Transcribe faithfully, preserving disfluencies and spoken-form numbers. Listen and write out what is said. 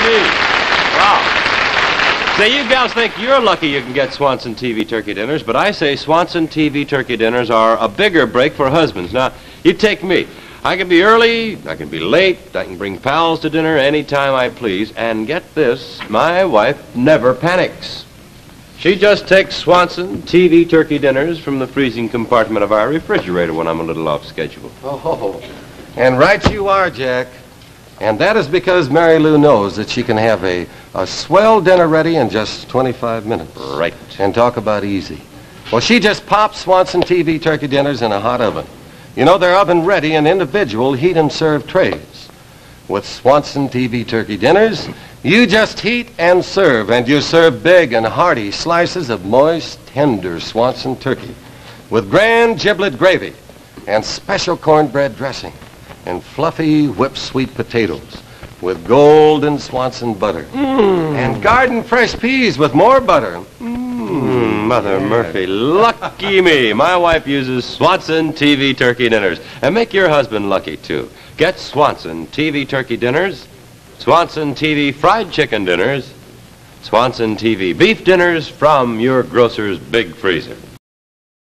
me. Wow. Say, you gals think you're lucky you can get Swanson T V turkey dinners, but I say Swanson T V turkey dinners are a bigger break for husbands. Now, you take me. I can be early, I can be late, I can bring pals to dinner anytime I please, and get this, my wife never panics. She just takes Swanson T V turkey dinners from the freezing compartment of our refrigerator when I'm a little off schedule. Oh, and right you are, Jack. And that is because Mary Lou knows that she can have a, a swell dinner ready in just twenty-five minutes. Right. And talk about easy. Well, she just pops Swanson T V turkey dinners in a hot oven. You know, they're oven ready in individual heat and serve trays. With Swanson T V turkey dinners, you just heat and serve, and you serve big and hearty slices of moist, tender Swanson turkey with grand giblet gravy and special cornbread dressing and fluffy whipped sweet potatoes with golden Swanson butter Mm. and garden fresh peas with more butter. Mm, Mother Murphy, lucky me. My wife uses Swanson T V turkey dinners. And make your husband lucky, too. Get Swanson T V turkey dinners, Swanson T V fried chicken dinners, Swanson T V beef dinners from your grocer's big freezer.